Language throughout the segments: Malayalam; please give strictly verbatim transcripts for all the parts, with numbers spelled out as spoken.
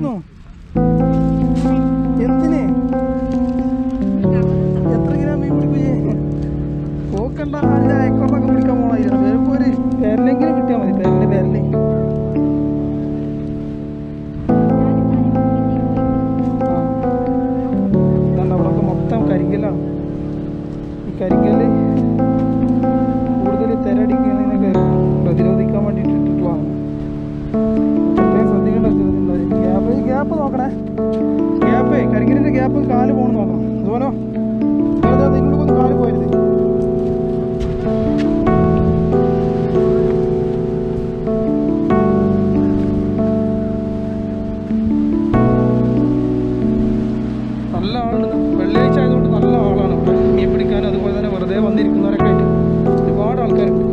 തീർന്നു. എന്തിനെ എത്ര കിലോ മീൻ പിടിക്കുകയെ പോക്കണ്ട. അല്ല ഏക്കറിലൊക്കെ പിടിക്കാൻ പോകണമായിരുന്നു. വരുമ്പോൾ ഒരു പേരലെങ്കിലും കിട്ടിയാൽ മതി. പേരല് പേരല് ഇതാണ്ട് അവിടെയൊക്കെ മൊത്തം കരിങ്കല്ലാണ്. ഈ കരിങ്കല്ല് കൂടുതൽ തിരടിക്കുന്നതിനൊക്കെ പ്രതിരോധിക്കാൻ വേണ്ടിയിട്ട് ഇട്ടിട്ടുള്ളതാണ്. പ്രത്യേകം ശ്രദ്ധിക്കേണ്ട ഗ്യാപ്പ് ഗ്യാപ്പ് നോക്കണേ. ഗ്യാപ്പേ കരിങ്കല്ലിൻ്റെ ഗ്യാപ്പ് കാല് പോകണം നോക്കണം. അതുപോലെ നിങ്ങൾക്കൊന്ന് കാല് പോയത്. നല്ല ആളുണ്ട്. വെള്ളിയാഴ്ച ആയതുകൊണ്ട് നല്ല ആളാണ് ഇവിടെ മീൻ പിടിക്കാനും അതുപോലെ തന്നെ വെറുതെ വന്നിരിക്കുന്നവരൊക്കെ ആയിട്ട് ഒരുപാട് ആൾക്കാരുണ്ട്.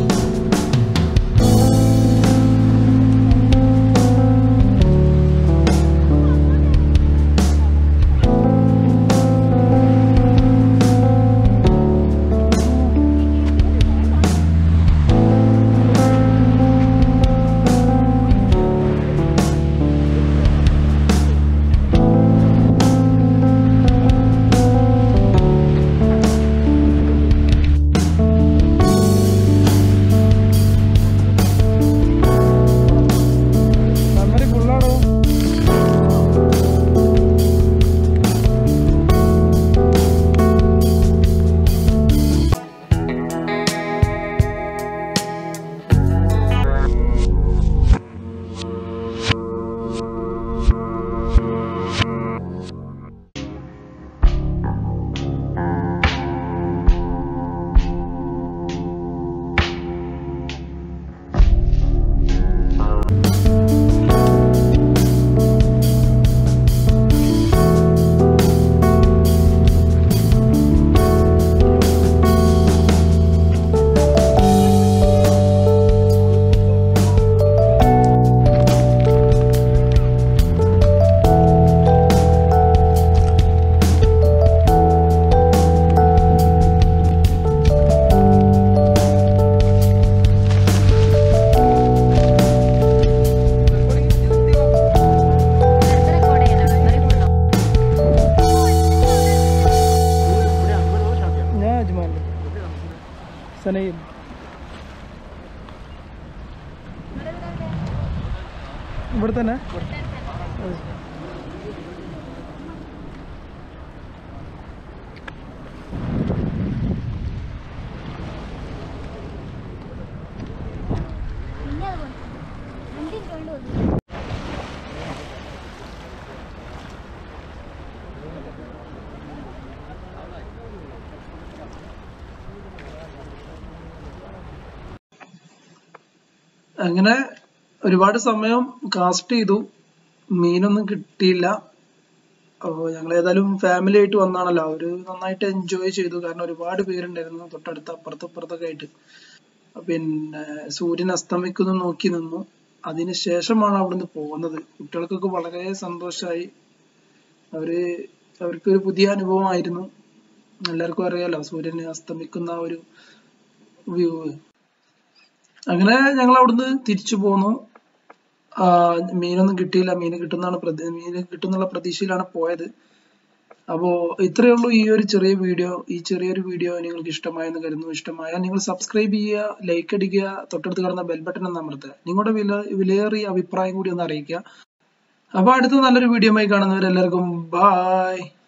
സനയിൽ ഇവിടെ തന്നെ അങ്ങനെ ഒരുപാട് സമയം കാസ്റ്റ് ചെയ്തു. മീനൊന്നും കിട്ടിയില്ല. അപ്പോൾ ഞങ്ങൾ ഏതായാലും ഫാമിലി ആയിട്ട് വന്നാണല്ലോ, അവര് നന്നായിട്ട് എൻജോയ് ചെയ്തു. കാരണം ഒരുപാട് പേരുണ്ടായിരുന്നു തൊട്ടടുത്ത് അപ്പുറത്ത് അപ്പുറത്തൊക്കെ ആയിട്ട്. പിന്നെ സൂര്യൻ അസ്തമിക്കുന്നു നോക്കി നിന്നു. അതിനുശേഷമാണ് അവിടുന്ന് പോകുന്നത്. കുട്ടികൾക്കൊക്കെ വളരെ സന്തോഷമായി. അവര് അവർക്കൊരു പുതിയ അനുഭവമായിരുന്നു. എല്ലാവർക്കും അറിയാലോ സൂര്യൻ അസ്തമിക്കുന്ന ഒരു വ്യൂ. അങ്ങനെ ഞങ്ങൾ അവിടുന്ന് തിരിച്ചു പോന്നു. മീനൊന്നും കിട്ടിയില്ല. മീൻ കിട്ടുന്നതാണ് മീൻ കിട്ടുന്നുള്ള പ്രതീക്ഷയിലാണ് പോയത്. അപ്പോൾ ഇത്രയേ ഉള്ളൂ ഈ ഒരു ചെറിയ വീഡിയോ. ഈ ചെറിയൊരു വീഡിയോ നിങ്ങൾക്ക് ഇഷ്ടമായെന്ന് കരുതുന്നു. ഇഷ്ടമായാൽ നിങ്ങൾ സബ്സ്ക്രൈബ് ചെയ്യുക, ലൈക്ക് അടിക്കുക, തൊട്ടടുത്ത് കിടന്ന ബെൽ ബട്ടൺ ഒന്ന് അമർത്തുക. നിങ്ങളുടെ വില വിലയേറിയ അഭിപ്രായം കൂടി ഒന്ന് അറിയിക്കുക. അപ്പോൾ അടുത്ത നല്ലൊരു വീഡിയോ ആയി കാണുന്നവരെല്ലാവർക്കും ബായ്.